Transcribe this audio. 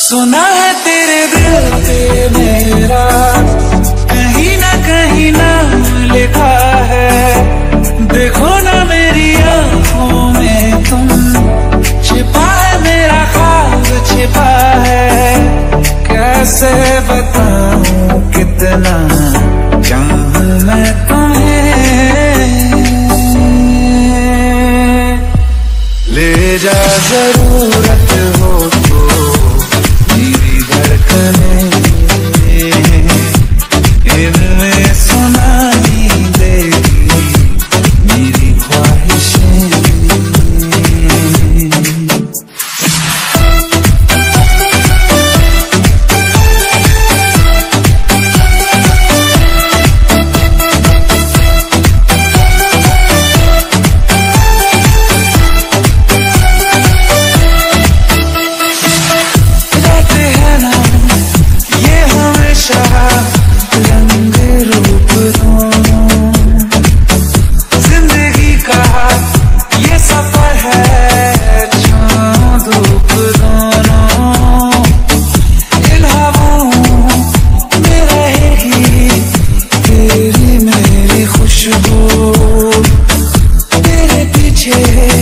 सुना है तेरे दिल पे मेरा कहीं ना लिखा है। देखो ना मेरी आंखों में तुम, छिपा है मेरा ख्वाब छिपा है। कैसे बताऊं कितना चाहूं मैं तुम्हें। ले जा जरूरत हो तो मेरी धड़कनें, इनमें सुनाई देगी मेरी ख्वाहिशें। रंग रूप दोनों जिंदगी का ये सफर है, छाँव धूप दोनों। इन हवाओं में रहेगी तेरी मेरी खुशबू, तेरे पीछे